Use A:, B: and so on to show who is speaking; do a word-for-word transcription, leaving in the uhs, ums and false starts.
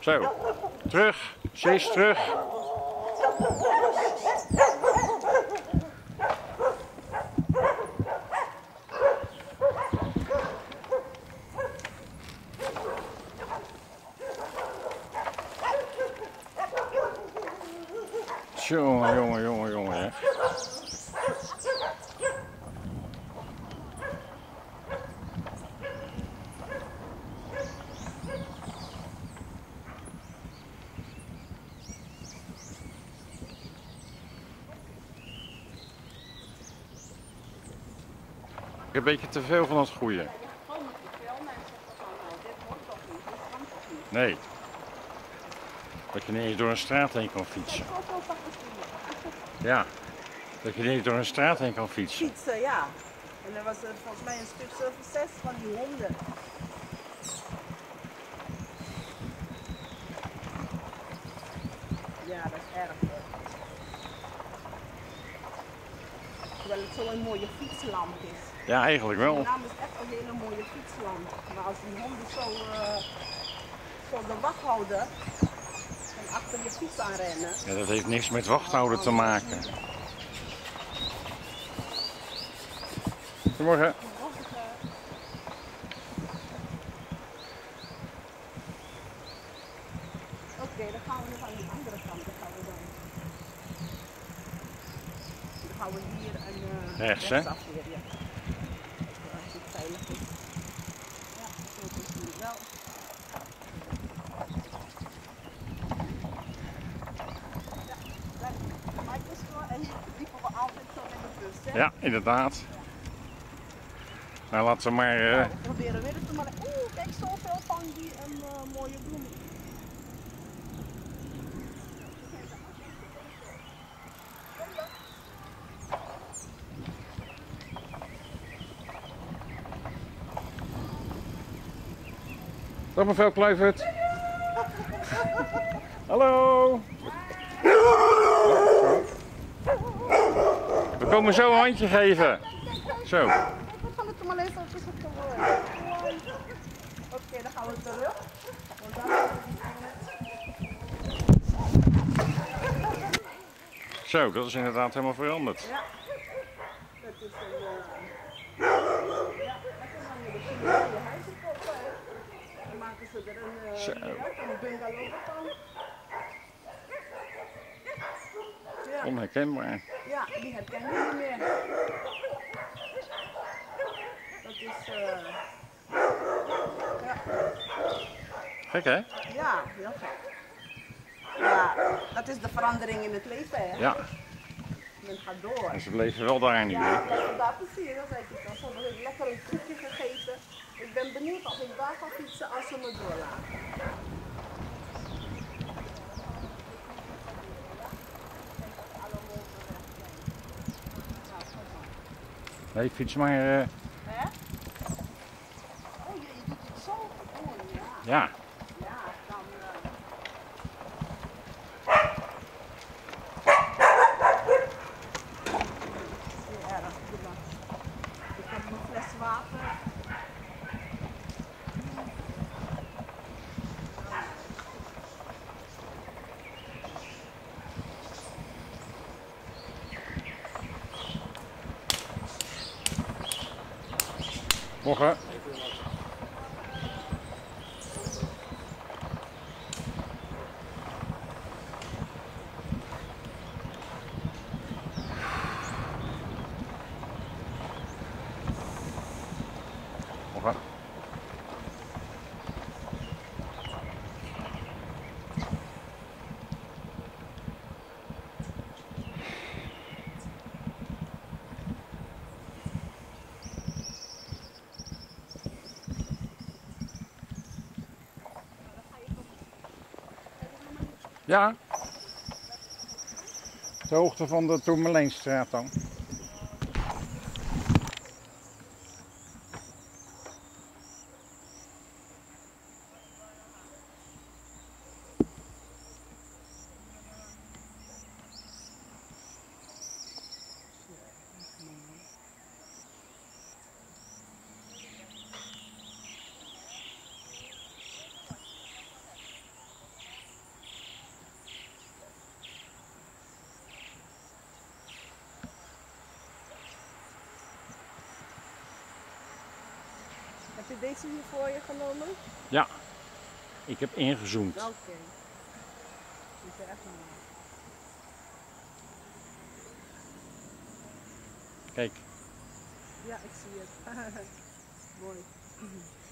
A: Zo, terug, Sis, terug. Jongen, jongen, jongen, jongen, hè. Een beetje te veel van het goede. Nee. Dat je niet eens door een straat heen kan fietsen. Ja. Dat je niet eens door een straat heen kan fietsen.
B: Fietsen, ja. En er was er volgens mij een stuk of zes van die honden. Ja, dat is erg. Terwijl het zo'n mooie fietsland is.
A: Ja, eigenlijk wel.
B: Suriname is echt een hele mooie fietsland. Maar als die honden zo, uh, zo de wacht houden en achter je fiets aanrennen.
A: Ja, dat heeft niks met wachthouden te maken. Goedemorgen.
B: Oké, okay, dan gaan we nog aan die andere kant. Dan gaan we dan. Dan gaan we hier een uh,
A: rechts, hè?
B: Af weer, ja. Als het veilig is. Ja, zo is het nu wel. Ja, daar de mic is gewoon en hier liepen we altijd zo met de bus, hè?
A: Ja, inderdaad. Ja. Nou, laten we maar... Uh...
B: Nou, we proberen weer te maken. Oeh, kijk, zoveel van die um, uh, mooie bloemen.
A: Dag mevrouw Kluivert. Hallo. We komen zo een handje geven. Zo.
B: We gaan het maar lezen of het goed geworden. Oké, dan gaan we terug.
A: Zo, dat is inderdaad helemaal veranderd.
B: Ja. Dat is een... Uh... Ja, dat is dan weer de mooie huizenkoppen. Dan maken ze er een, uh, ja, een bungalow van. Ja.
A: Onherkenbaar.
B: Ja, die herken je niet meer. Dat is... Uh... Ja.
A: Gek, hè?
B: Ja, heel gek. Ja, dat is de verandering in het leven, hè?
A: Ja.
B: Men gaat door.
A: En ze bleven wel daar nu,
B: ja,
A: hè?
B: Ja, daar precies. Dan zei ik dan. Zo heb ik lekker een koekje gegeten. Ik ben benieuwd of ik daar ga fietsen als ze me doorlaten.
A: Nee, fiets maar... Uh...
B: Hè? Oh, je, je doet het zo gewoon, ja.
A: Ja.
B: Ja, dan... Uh... Ja, doe maar. Ik heb mijn fles water.
A: Morgen. Morgen. Ja. De hoogte van de Tourmaleenstraat dan.
B: Heb je deze hier voor je genomen?
A: Ja, ik heb ingezoomd.
B: Oké. Okay. Die is echt mooi.
A: Kijk.
B: Ja, ik zie het. Mooi.